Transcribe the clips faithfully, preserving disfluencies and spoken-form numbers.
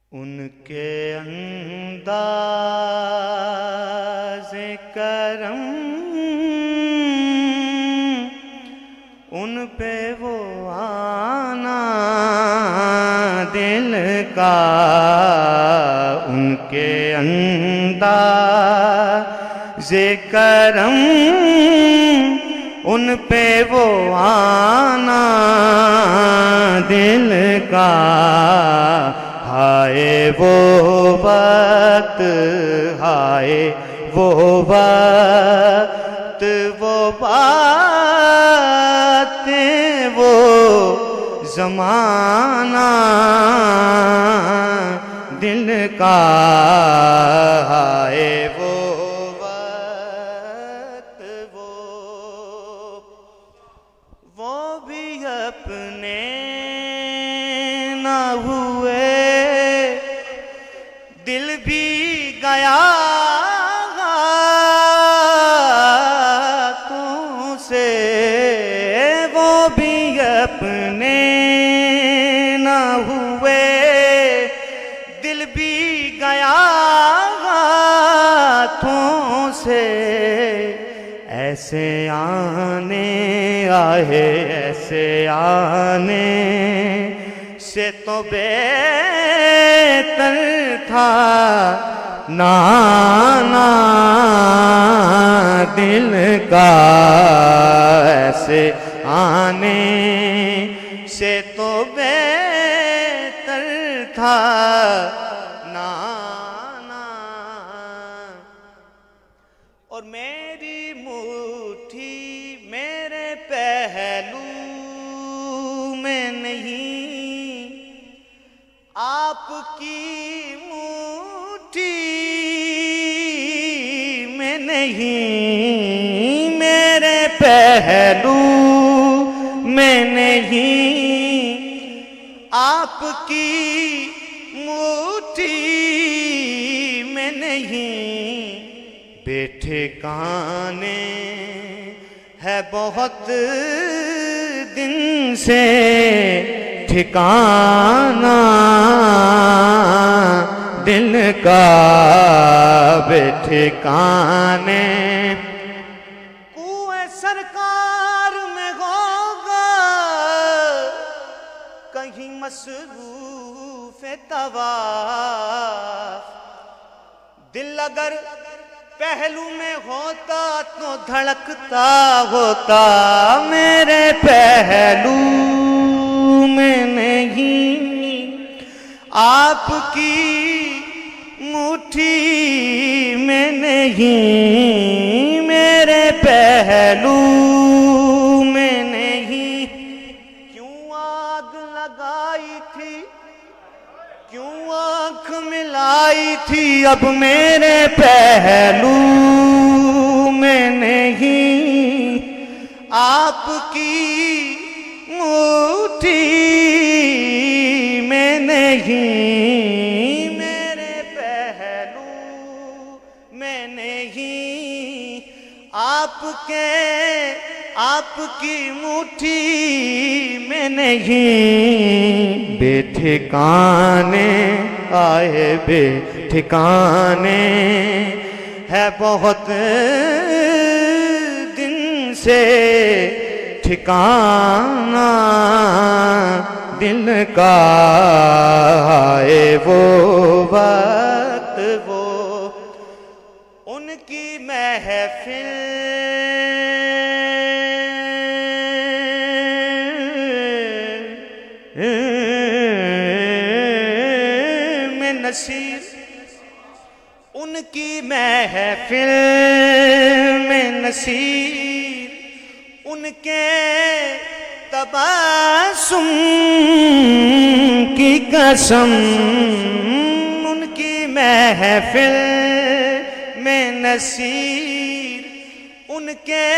ان کے انداز کرم ان پہ وہ آنا دل کا، ان کے انداز کرم ان پہ وہ آنا دل کا، ہائے وہ وقت، ہائے وہ وقت، وہ بات، وہ زمانہ دل کا، ہائے وہ وقت، وہ وہ بھی اپنے نہ ہوئے، دل بھی گیا ہاتھوں سے، وہ بھی اپنے نہ ہوئے، دل بھی گیا ہاتھوں سے، ایسے آنے آئے، ایسے آنے سے تو بہتر تھا نانا دل کا، ایسے آنے سے تو بہتر تھا نانا، اور میری مٹھی میرے پہلو میں نہیں، آپ کی مٹھی میں نہیں، میرے پہلو میں نہیں، آپ کی مٹھی میں نہیں، بے ٹھکانے ہے بہت دن سے ٹھکانہ دل کا، بے ٹھکانے کوئے سرکار میں ہوگا کہیں مصروف طواف، دل اگر پہلو میں ہوتا تو دھڑکتا ہوتا، میرے پہلو میں نہیں، آپ کی مٹھی میں نہیں، میرے پہلو میں نہیں، کیوں آگ لگائی تھی، کیوں آنکھ ملائی تھی، اب میرے پہلو میں نہیں، آپ کی مٹھی میں نہیں، میرے پہلو میں نہیں، آپ کے آپ کی مٹھی میں نہیں، بے ٹھکانے آئے، بے ٹھکانے ہے بہت دن سے ٹھکانہ دل کا، ہائے وہ وقت، وہ ان کی محفل میں نصیر، ان کی محفل میں نصیر، ان کے تبسم کی قسم، ان کی محفل میں نصیر، ان کے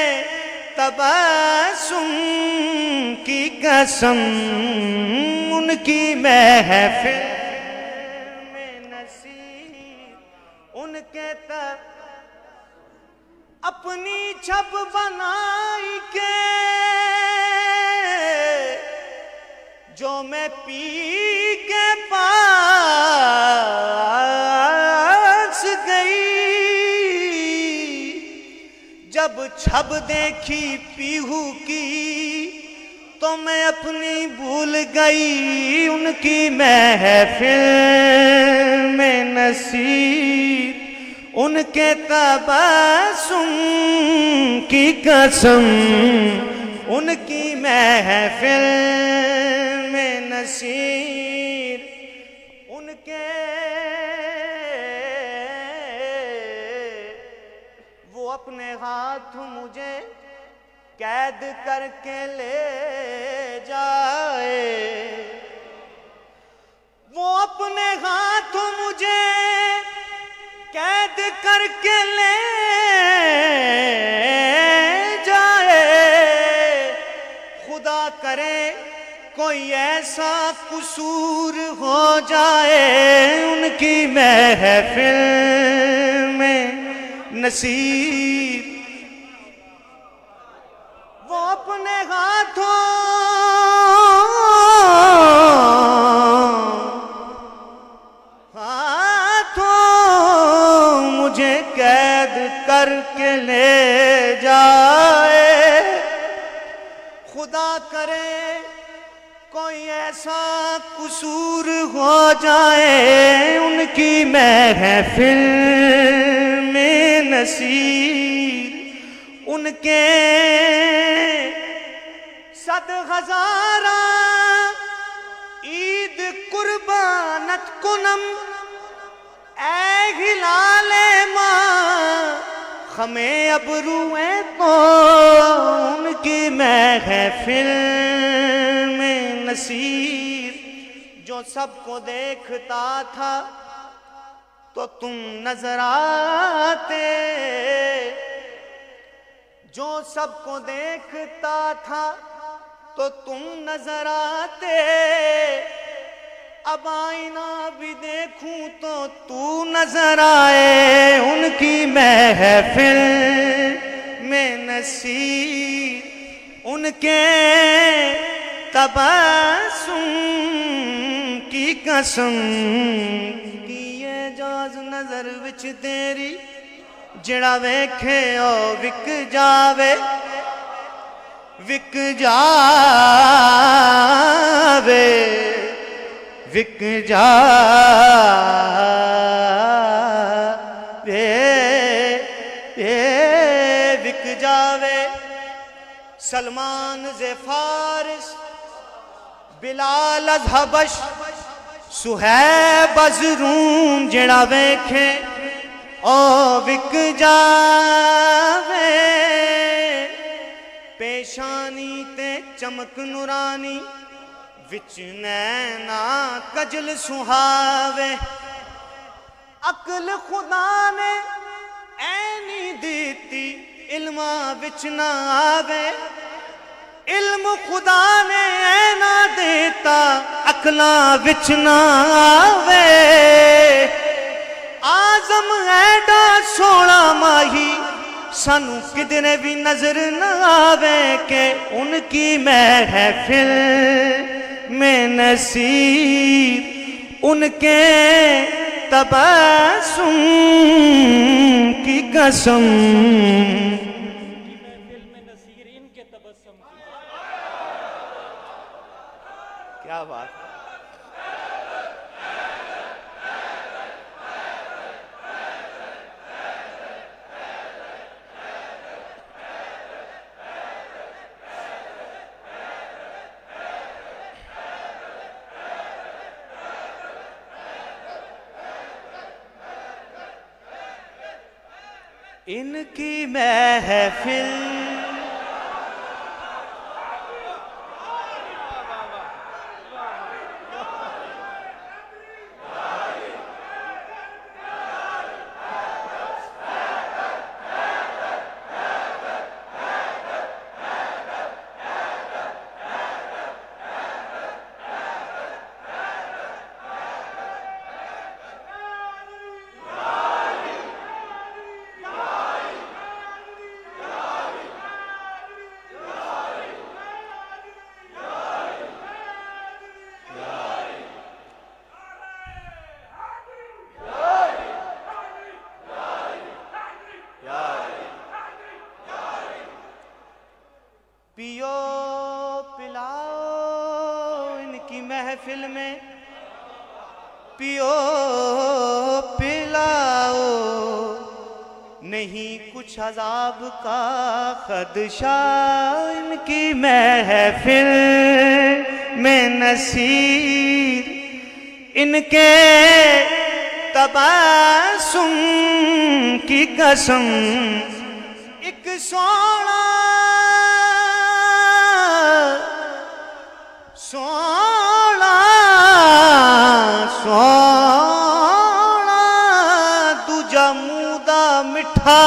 تبسم کی قسم، ان کی محفل میں نصیر، ان کے تبسم اپنی چھپ بنائی کے جو میں پی کے پا چھب دیکھی پیہو کی تو میں اپنی بھول گئی ان کی محفل میں نصیب ان کے تبسم کی قسم ان کی محفل میں نصیر ان کے وہ اپنے ہاتھ مجھے قید کر کے لے جائے وہ اپنے ہاتھ مجھے قید کر کے لے جائے خدا کرے کوئی ایسا قصور ہو جائے ان کی محفل میں نصیب وہ اپنے ہاتھوں ہاتھوں مجھے قید کر کے لے جائے خدا کرے کوئی ایسا قصور ہو جائے ان کی محفل میں نصیر ان کے صد ہزارہ عید قربانت کنم اے ہلال ماں ہمیں ابروئے تو ان کی محفل میں نصیر جو سب کو دیکھتا تھا تو تم نظر آتے جو سب کو دیکھتا تھا تو تم نظر آتے اب آئینہ بھی دیکھوں تو تو نظر آئے ان کی محفل میں نصیر ان کے تبسم کی قسم کیے جاز نظر وچ تیری جڑا ویکھے او وک جاوے وک جاوے وک جاوے وک جاوے سلمان ز فارس بلال از حبش سہیب از روم جڑا ویکھے او وک جاوے پیشانی تے چمک نورانی وچ نینا کجل سہاوے عقل خدا نے اینی دیتی علمہ وچ نہ آوے علم خدا نے اینا دیتا عقلہ وچ نہ آوے آزم ایڈا سوڑا ماہی سانو کدنے بھی نظر نہ آوے کہ ان کی محفل میں نصیب ان کے تبسم کی قسم کیا بات ہے ان کی محفل میں پیو پلاؤ، نہیں کچھ عذاب کا خدشہ ان کی محفل میں نصیر، ان کے تبسم کی قسم ایک سونا سونا سونا دوجا منہ دا مٹھا،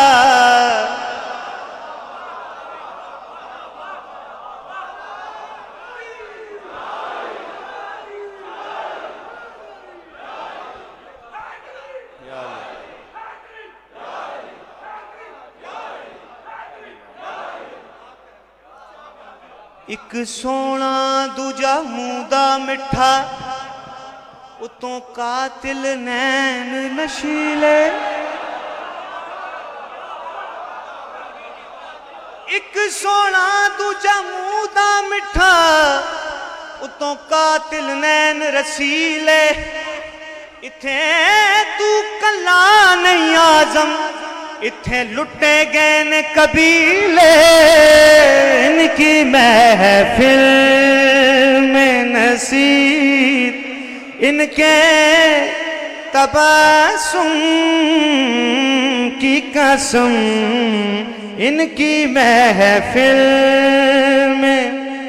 ایک سونا دوجا منہ دا مٹھا، اتوں قاتل نین نشیلے، ایک سونا دوجا منہ دا مٹھا، اتوں قاتل نین رسیلے، اتھے تو کلا نہیں آزم، اتھے لٹے گئے نے قبیلے، ان کی محفل میں نصیر، ان کے تبسم کی قسم ان کی محفل میں،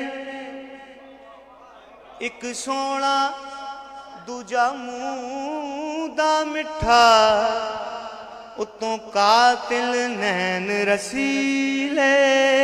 ایک سونا دوجا منہ دا مٹھا، اتوں قاتل نین رسیلے،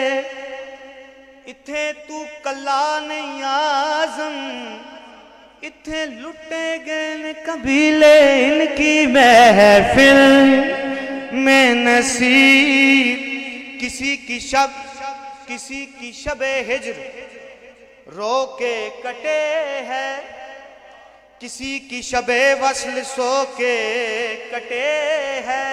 اتھے تو کلا نہیں آزم، اتھے لٹے گئے نے قبیلے، ان کی محفل میں نصیر، کسی کی شب کسی کی شب ہجر رو کے کٹے ہے، کسی کی شب وصل سو کے کٹے ہے،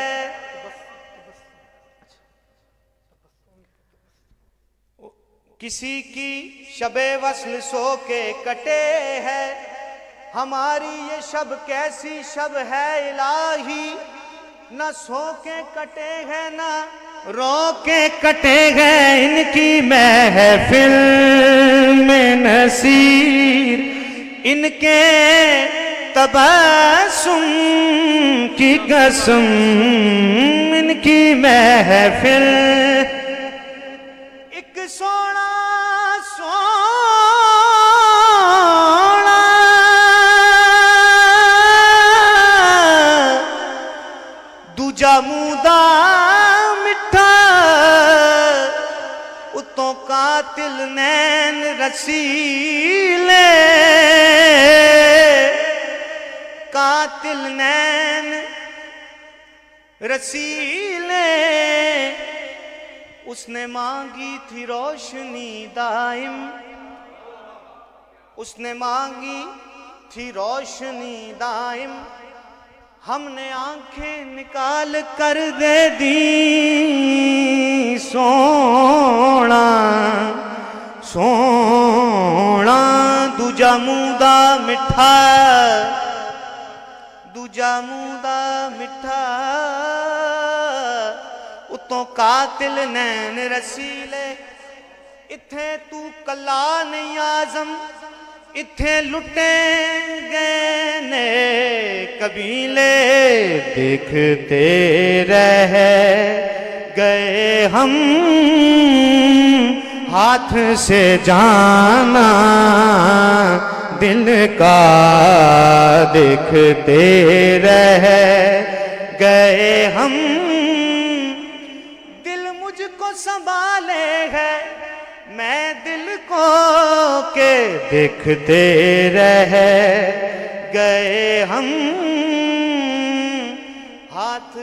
کسی کی شب وصل سو کے کٹے ہے، ہماری یہ شب کیسی شب ہے الہی، نہ سو کے کٹے ہیں نہ رو کے کٹے ہیں، ان کی محفل میں نصیر، ان کے تبسم کی قسم ان کی محفل، ایک سونا سونا دوجا منہ دا مٹھا، اتوں قاتل نین رسیلے، قاتل نین رسیلے، اس نے مانگی تھی روشنی دائم، اس نے مانگی تھی روشنی دائم، ہم نے آنکھیں نکال کر دے دی، سونا سونا دوجا منہ دا مٹھا، دوجا منہ دا مٹھا، اتوں قاتل نین رسیلے، اتھے تو کلا نہیں آزم، اتھے لٹے گئے نے قبیلے، دیکھتے رہ گئے ہم ہاتھ سے جانا دل کا، دیکھتے رہ گئے ہم، دل مجھ کو سنبھالے ہے میں دل کو کہ دیکھتے رہ گئے ہم، ہاتھ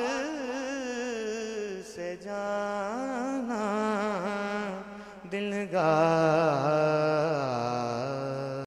سے جانا دل کا